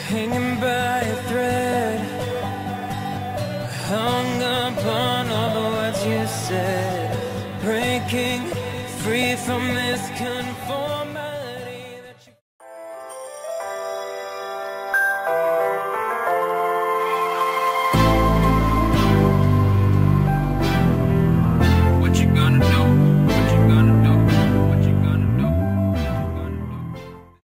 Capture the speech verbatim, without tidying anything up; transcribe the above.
hanging by a thread, hung upon all the words you said, breaking free from this confusion.